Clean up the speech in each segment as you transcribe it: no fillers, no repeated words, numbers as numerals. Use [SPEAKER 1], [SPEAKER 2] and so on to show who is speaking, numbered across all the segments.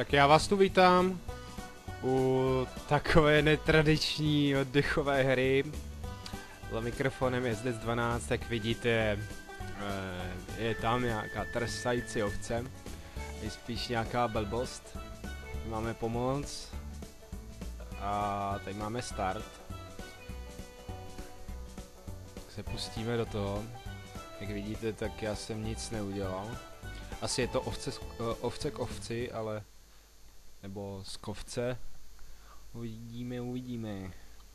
[SPEAKER 1] Tak já vás tu vítám u takové netradiční oddechové hry. Za mikrofonem je zde 12, jak vidíte, je tam nějaká trsající ovce. Je spíš nějaká blbost. Máme pomoc. A tady máme start. Tak se pustíme do toho. Jak vidíte, tak já jsem nic neudělal. Asi je to ovce k ovci, ale... Nebo z kovce. Uvidíme.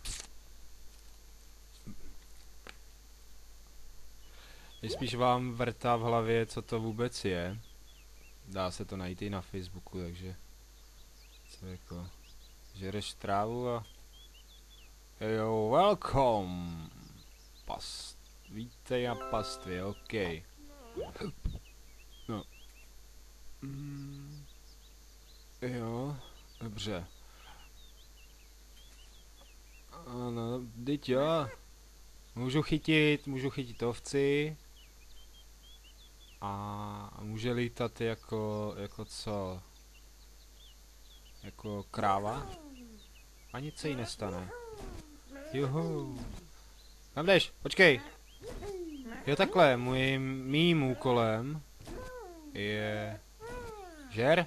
[SPEAKER 1] Nejspíš vám vrtá v hlavě, co to vůbec je. Dá se to najít i na Facebooku, takže... Co jako... Žereš trávu a... Jo, welcome! Vítej na pastvě, OK. No. Jo, dobře. Ano, teď jo. Můžu chytit ovci. A může lítat jako co? Jako kráva? A nic se jí nestane. Juhu. Kam jdeš? Počkej. Jo, takhle, mým úkolem je... Žer?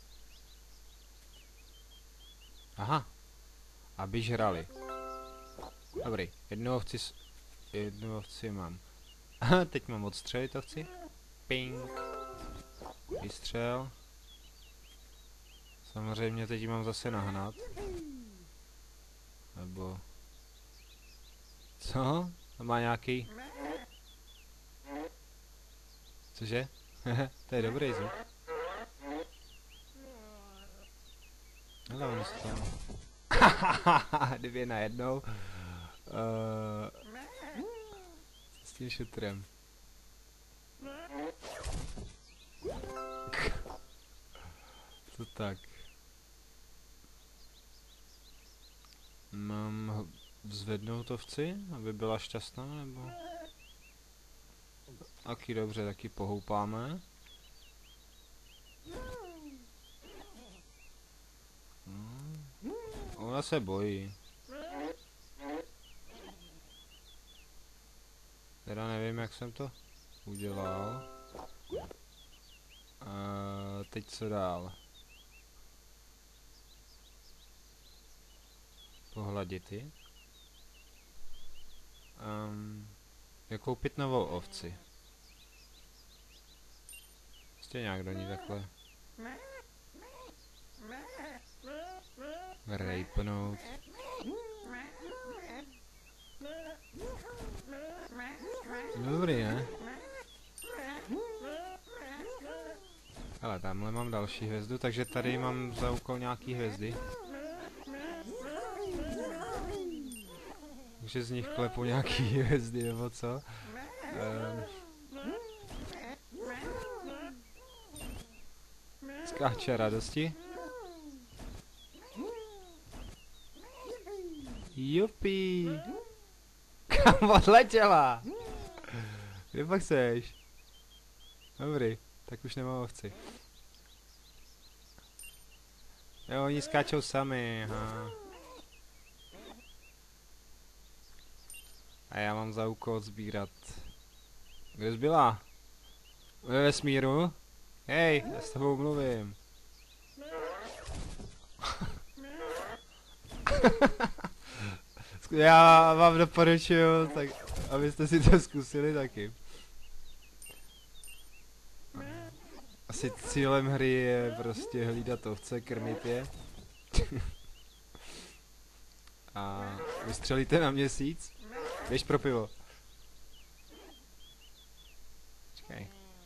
[SPEAKER 1] Aha. Aby žrali. Dobrý, jednu ovci mám. Aha, teď mám odstřelit ovci. Ping. Vystřel. Samozřejmě teď ji mám zase nahnat. Nebo... Co? To má nějaký... Cože? To je dobrý zvuk. Ale ono se tam... Dvě najednou. S tím šutrem. Co tak? Mám vzvednout ovci, aby byla šťastná, nebo? Taky dobře, taky pohoupáme. Ona se bojí. Teda nevím, jak jsem to udělal. Teď co dál? Pohladit ji. Jak koupit novou ovci? Prostě nějak do ní takhle. Rejpnout. Dobrý, ne? Ale tamhle mám další hvězdu, takže tady mám za úkol nějaký hvězdy. Takže z nich klepu nějaký hvězdy, nebo co? Skáče radosti. Jupi! Kam odletěla? Kde pak seš? Dobrý, tak už nemám ovci. Jo, oni skáčou sami, aha. A já mám za úkol sbírat. Kde jsi byla? Ve vesmíru? Hej, já s tebou mluvím. Já vám doporučuju, tak abyste si to zkusili taky. Asi cílem hry je prostě hlídat ovce, krmit je. A vystřelíte na měsíc? Běž pro pivo. Čekaj.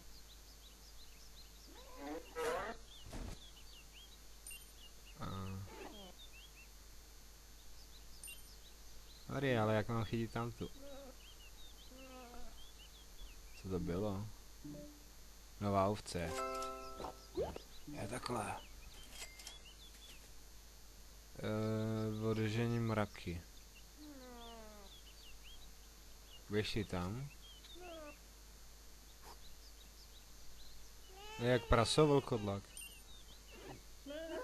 [SPEAKER 1] Dobrý, ale jak mám chytit tamtu? Co to bylo? Nová ovce. Je takhle. Održení mraky. Běž si tam. Je jak praso vlkodlak.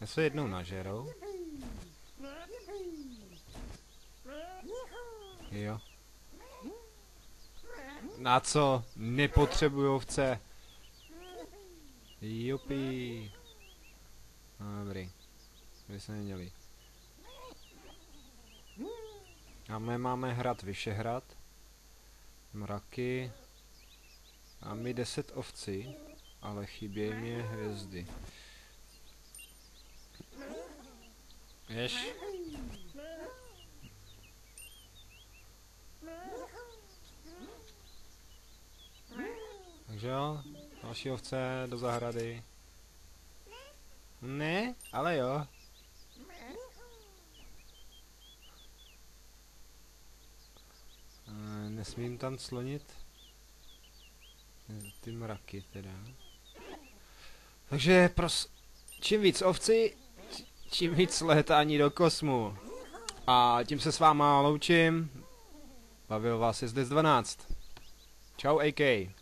[SPEAKER 1] Já se jednou nažerou. Jo. Na co? Nepotřebuju ovce. Jupi. No, dobrý. Vy se nedělí. A my máme hrad Vyšehrad. Mraky. A my 10 ovcí. Ale chybějí mi hvězdy. Jež. Takže jo, další ovce do zahrady. Ne, ale jo. Nesmím tam clonit ty mraky teda. Takže čím víc ovci, čím víc létání do kosmu. A tím se s váma loučím. Bavil vás Jezdec 12. Čau AK.